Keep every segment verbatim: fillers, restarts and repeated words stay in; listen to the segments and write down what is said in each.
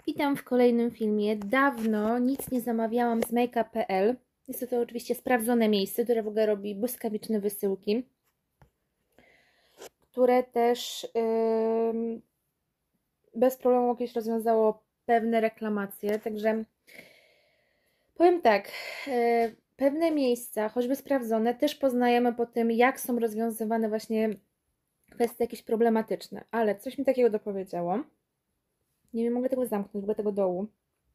Witam w kolejnym filmie. Dawno nic nie zamawiałam z make up kropka p l. Jest to, to oczywiście sprawdzone miejsce, które w ogóle robi błyskawiczne wysyłki, które też yy, bez problemu jakieś rozwiązało pewne reklamacje. Także powiem tak, yy, pewne miejsca, choćby sprawdzone, też poznajemy po tym, jak są rozwiązywane właśnie kwestie jakieś problematyczne. Ale coś mi takiego dopowiedziało. Nie wiem, mogę tego zamknąć, mogę tego dołu.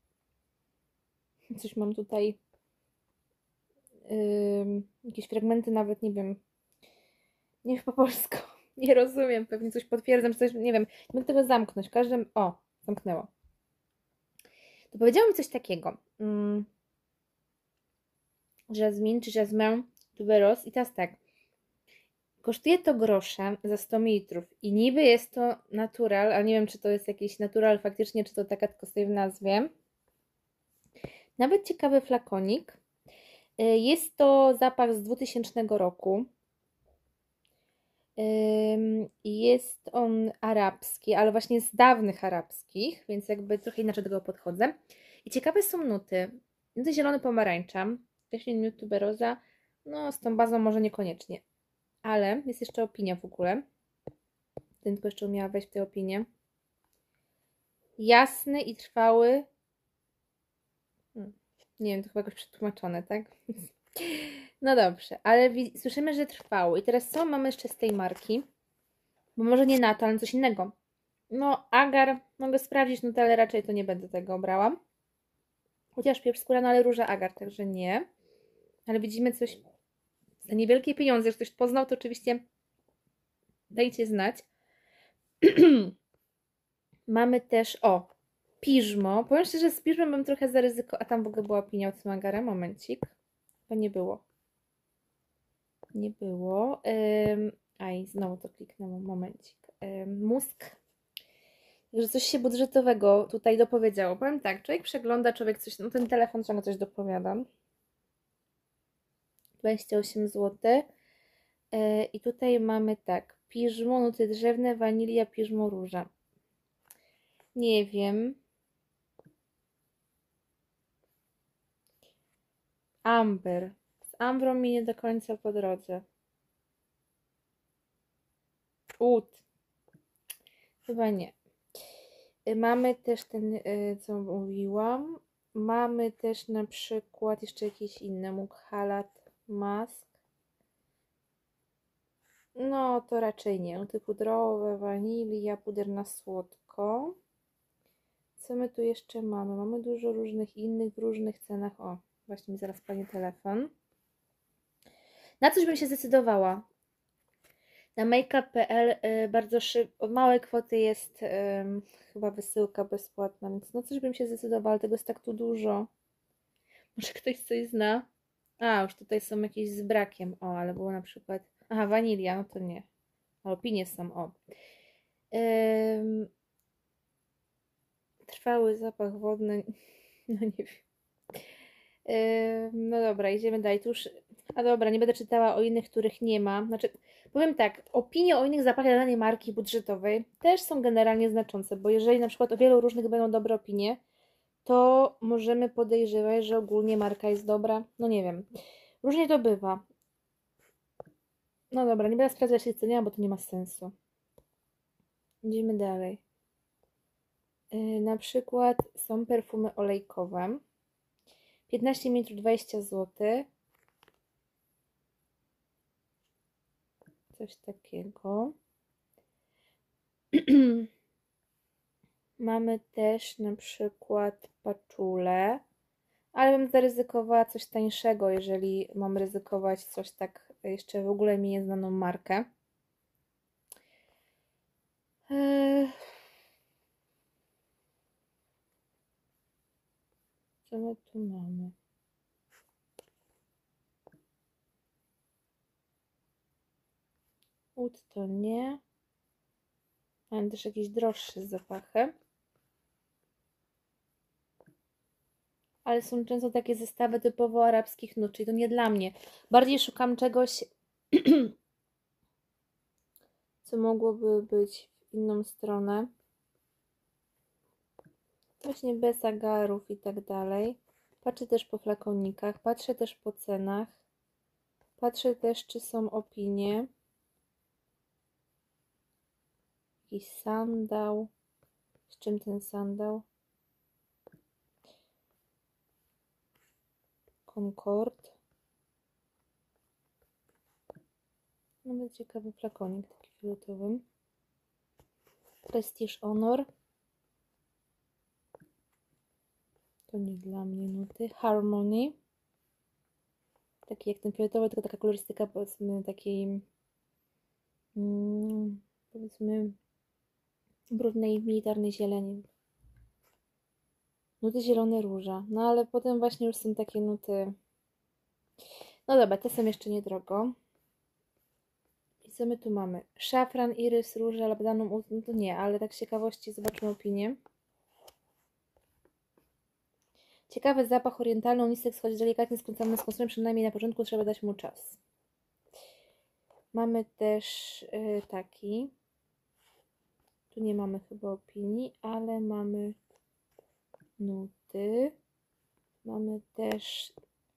Coś mam tutaj. Yy, jakieś fragmenty nawet, nie wiem, nie wiem po polsku, nie rozumiem, pewnie coś potwierdzam, czy coś, nie wiem, nie mogę tego zamknąć, w każdym, o, zamknęło. To powiedziałam mi coś takiego, mm, Jasmine, czy Jasmine Tuberos i teraz tak, kosztuje to grosze za sto mililitrów i niby jest to natural, ale nie wiem, czy to jest jakiś natural faktycznie, czy to taka tylko stoi w nazwie. Nawet ciekawy flakonik. Jest to zapach z dwutysięcznego roku. Jest on arabski, ale właśnie z dawnych arabskich, więc jakby trochę inaczej do tego podchodzę. I ciekawe są nuty. Nuty zielony pomarańcza, wcześniej nut tuberoza, no z tą bazą może niekoniecznie. Ale jest jeszcze opinia w ogóle. Ten tylko jeszcze umiała wejść w tę opinię. Jasny i trwały. Hmm. Nie wiem, to chyba jakoś przetłumaczone, tak? No dobrze, ale słyszymy, że trwało. I teraz co mamy jeszcze z tej marki? Bo może nie na to, ale coś innego. No, agar mogę sprawdzić, no to ale raczej to nie będę tego brała. Chociaż pieprz skórany, ale róża agar, także nie. Ale widzimy coś za niewielkie pieniądze. Jak ktoś poznał, to oczywiście dajcie znać. Mamy też, o, piżmo. Powiem szczerze, z piżmem bym trochę zaryzykował. A tam w ogóle była opinia od tym agara. Momencik. Chyba nie było. Nie było. Ym, aj, znowu to kliknęło. Momencik. Ym, musk. Że coś się budżetowego tutaj dopowiedziało. Powiem tak, człowiek przegląda, człowiek coś, no ten telefon ciągle coś dopowiada. dwadzieścia osiem złotych. Yy, I tutaj mamy tak, piżmo, nuty drzewne, wanilia, piżmo, róża. Nie wiem. Amber. Z ambrą mi nie do końca po drodze. Ud. Chyba nie. Yy, mamy też ten, yy, co mówiłam. Mamy też na przykład jeszcze jakieś inne. Mukhalat, mask. No to raczej nie. Nuty pudrowe, wanilia, puder na słodko. Co my tu jeszcze mamy? Mamy dużo różnych innych w różnych cenach. O, właśnie mi zaraz panie telefon. Na coś bym się zdecydowała. Na make up kropka p l y, bardzo szybko, od małej kwoty jest y, chyba wysyłka bezpłatna, więc na coś bym się zdecydowała, tego jest tak tu dużo. Może ktoś coś zna? A, już tutaj są jakieś z brakiem. O, ale było na przykład... Aha, wanilia, no to nie. A opinie są, o. Ym... Trwały zapach wodny. No nie wiem. Ym, no dobra, idziemy dalej. Tu już... A dobra, nie będę czytała o innych, których nie ma. Znaczy, powiem tak, opinie o innych zapachach danej marki budżetowej też są generalnie znaczące, bo jeżeli na przykład o wielu różnych będą dobre opinie, to możemy podejrzewać, że ogólnie marka jest dobra. No nie wiem. Różnie to bywa. No dobra, nie będę sprawdzać ich cenienia, bo to nie ma sensu. Idziemy dalej. Yy, na przykład są perfumy olejkowe. piętnaście mililitrów, dwadzieścia złotych. Coś takiego. Mamy też na przykład paczule, ale bym zaryzykowała coś tańszego, jeżeli mam ryzykować coś tak jeszcze w ogóle mi nieznaną markę. Eee... Co my tu mamy? Ud to nie. Mam też jakieś droższe zapachy. Ale są często takie zestawy typowo arabskich nut, czyli to nie dla mnie. Bardziej szukam czegoś, co mogłoby być w inną stronę. Właśnie bez agarów i tak dalej. Patrzę też po flakonikach, patrzę też po cenach. Patrzę też, czy są opinie. Jakiś sandał. Z czym ten sandał? Concord. Nawet ciekawy flakonik, taki fioletowy. Prestige Honor. To nie dla mnie nuty. Harmony. Taki jak ten fioletowy, tylko taka kolorystyka, powiedzmy, takiej mm, powiedzmy brudnej, militarnej zieleni. Nuty zielone róża. No ale potem właśnie już są takie nuty. No dobra, te są jeszcze niedrogo. I co my tu mamy? Szafran, irys, róża, labdanum, no to nie, ale tak z ciekawości zobaczmy opinię. Ciekawy zapach orientalny, unisex, choć delikatnie skręcamy z konsumem, przynajmniej na początku trzeba dać mu czas. Mamy też yy, taki. Tu nie mamy chyba opinii, ale mamy nuty. Mamy też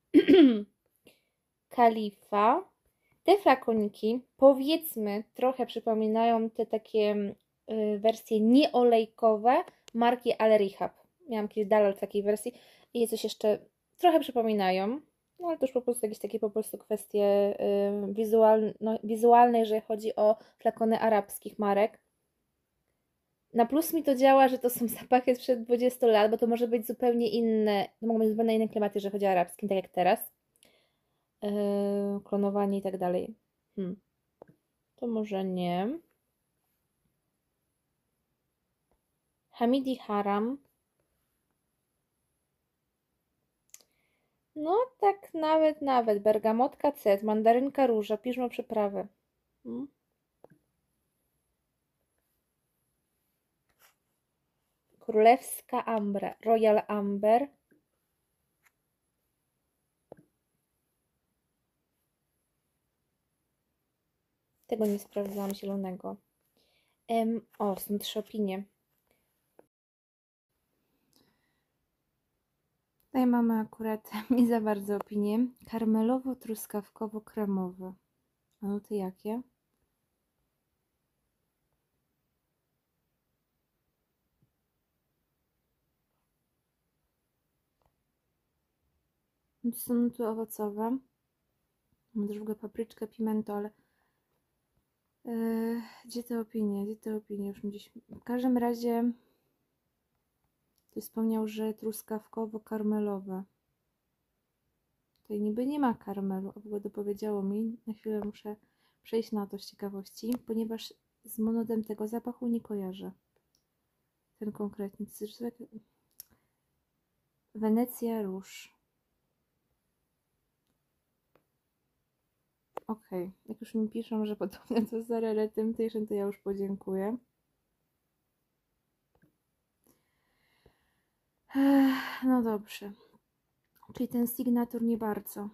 Kalifa. Te flakoniki, powiedzmy, trochę przypominają te takie y, wersje nieolejkowe marki Ale Rehab. Miałam kiedyś dalej w takiej wersji i coś jeszcze trochę przypominają. No ale to już po prostu jakieś takie po prostu kwestie y, wizualne, no, wizualne, jeżeli chodzi o flakony arabskich marek. Na plus mi to działa, że to są zapachy sprzed dwudziestu lat, bo to może być zupełnie inne, to mogą być zupełnie inne klimaty, jeżeli chodzi o arabskim, tak jak teraz. Yy, klonowanie i tak dalej. Hmm. To może nie. Hamidi Haram. No tak nawet, nawet. Bergamotka cet, mandarynka róża, piżmo przyprawy. Hmm. Królewska Ambra, Royal Amber. Tego nie sprawdzałam, zielonego. Um, o, są trzy opinie. Tutaj mamy akurat nie za bardzo opinię. Karmelowo-truskawkowo-kremowy. A no to jakie? No to są tu owocowe. Mam też w ogóle papryczkę, pimento, ale Yy, gdzie te opinie? Gdzie te opinie? Już mi gdzieś... W każdym razie ktoś wspomniał, że truskawkowo-karmelowe. Tutaj niby nie ma karmelu, a w ogóle dopowiedziało mi. Na chwilę muszę przejść na to z ciekawości, ponieważ z monodem tego zapachu nie kojarzę. Ten konkretny. To jest tak... Wenecja róż. Okej, okay. Jak już mi piszą, że podobne do Zara Temptation, to ja już podziękuję. Ech, no dobrze. Czyli ten Signature nie bardzo.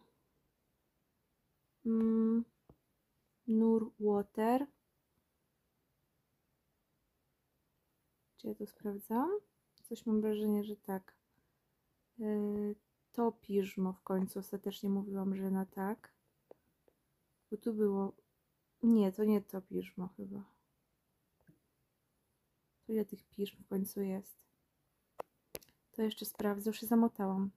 Mm, Nur Water. Czy ja to sprawdzam? Coś mam wrażenie, że tak. Yy, to piżmo w końcu. Ostatecznie mówiłam, że na tak. Bo tu było... Nie, to nie to piżmo chyba. Tu ile tych piżm w końcu jest? To jeszcze sprawdzę. Już się zamotałam.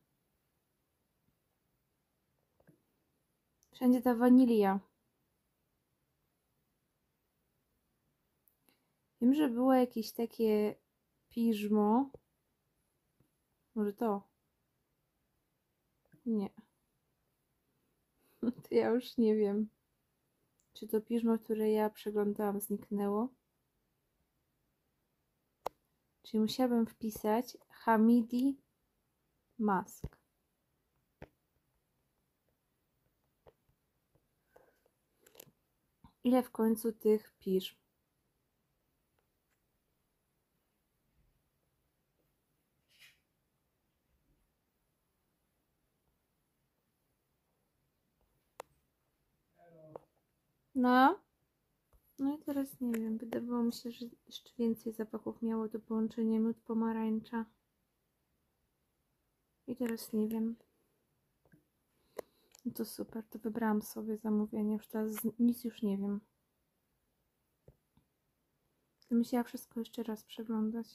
Wszędzie ta wanilia. Wiem, że było jakieś takie piżmo. Może to? Nie. To ja już nie wiem. Czy to piżmo, które ja przeglądałam, zniknęło? Czyli musiałabym wpisać Hamidi Mask. Ile w końcu tych piżm? No. No i teraz nie wiem. Wydawało mi się, że jeszcze więcej zapachów miało to połączenie miód pomarańcza. I teraz nie wiem. No to super, to wybrałam sobie zamówienie. Już teraz nic już nie wiem. Musiała wszystko jeszcze raz przeglądać.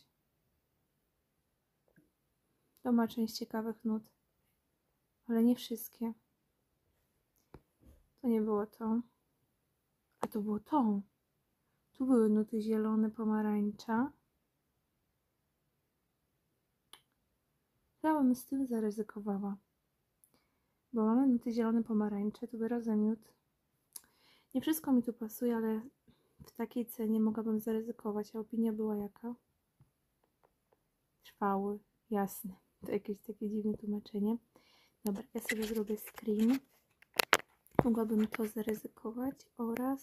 To ma część ciekawych nut. Ale nie wszystkie. To nie było to. A to było to. Tu były nuty zielone, pomarańcza. Ja bym z tym zaryzykowała. Bo mamy nuty zielone, pomarańcze. Tu wyrazem miód. Nie wszystko mi tu pasuje, ale w takiej cenie mogłabym zaryzykować. A opinia była jaka? Trwały. Jasne. To jakieś takie dziwne tłumaczenie. Dobra, ja sobie zrobię screen. Mogłabym to zaryzykować oraz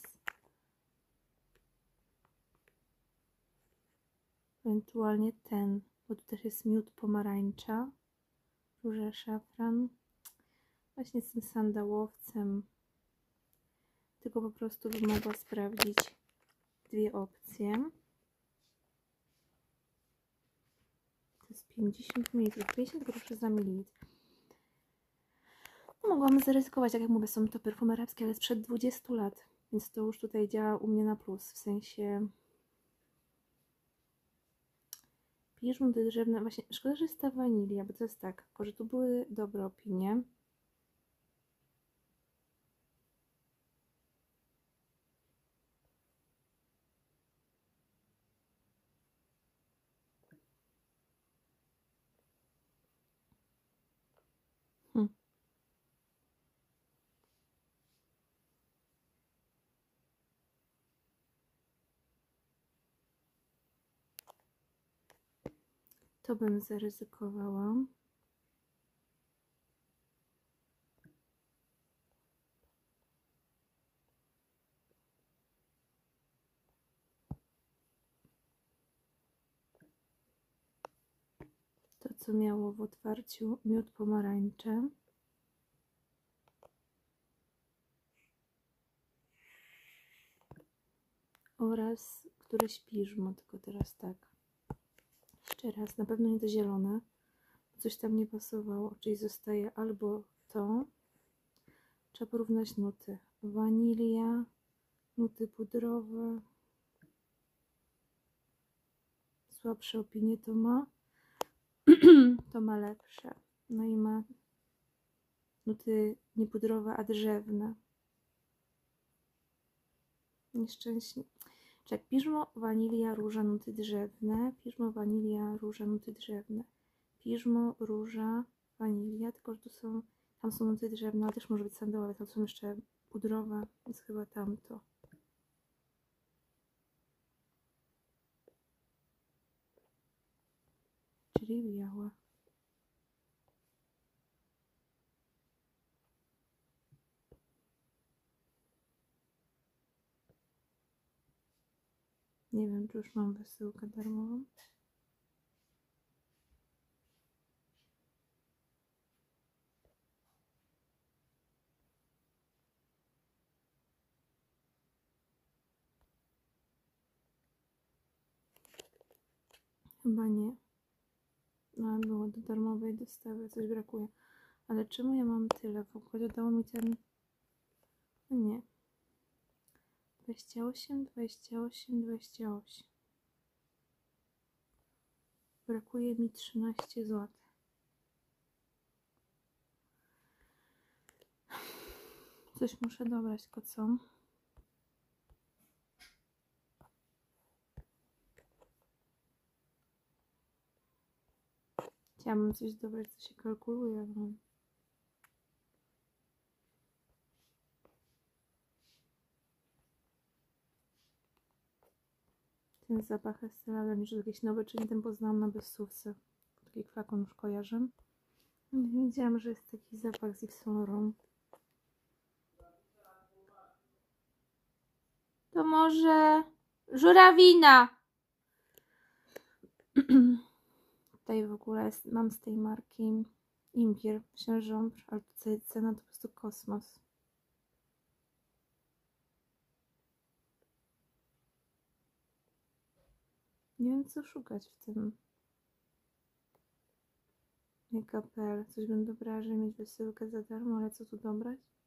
ewentualnie ten, bo tu też jest miód pomarańcza, róża szafran. Właśnie z tym sandałowcem. Tylko po prostu bym mogła sprawdzić dwie opcje. To jest pięćdziesiąt mililitrów, pięćdziesiąt groszy za mililitr. No, mogłam zaryzykować, tak jak mówię, są to perfumy arabskie, ale sprzed dwudziestu lat, więc to już tutaj działa u mnie na plus, w sensie pijesz nuty drzewne, właśnie szkoda, że jest ta wanilia, bo to jest tak, że tu były dobre opinie. Hm. To bym zaryzykowała. To, co miało w otwarciu miód pomarańcze. Oraz któreś piżmo, tylko teraz tak. Jeszcze raz, na pewno nie to zielone. Coś tam nie pasowało, czyli zostaje albo to. Trzeba porównać nuty. Wanilia, nuty pudrowe. Słabsze opinie to ma. To ma lepsze. No i ma nuty nie pudrowe, a drzewne. Nieszczęśnie. Czek, piżmo, wanilia, róża, nuty drzewne. Piżmo, wanilia, róża, nuty drzewne. Piżmo, róża, wanilia, tylko że tu są, tam są nuty drzewne, ale też może być sandałowe, tam są jeszcze pudrowe, więc chyba tamto. Czyli białe. Nie wiem, czy już mam wysyłkę darmową. Chyba nie. No, było do darmowej dostawy, coś brakuje. Ale czemu ja mam tyle? W ogóle dało mi ten... No nie. dwadzieścia osiem, dwadzieścia osiem, dwadzieścia osiem. Brakuje mi trzynaście złotych. Coś muszę dobrać, tylko co? Chciałabym coś dobrać, co się kalkuluje. No. Ten zapach Estela, że jakieś nowe, czyli ten poznałam na bezsówce. Taki flakon już kojarzę. Nie wiedziałam, że jest taki zapach z Yves Saint Laurent. To może żurawina. Tutaj w ogóle jest, mam z tej marki Imbir, księżąbr, ale tutaj cena to po prostu kosmos. Nie wiem, co szukać w tym. make up kropka pe el. Coś bym dobrała, żeby mieć wysyłkę za darmo, ale co tu dobrać?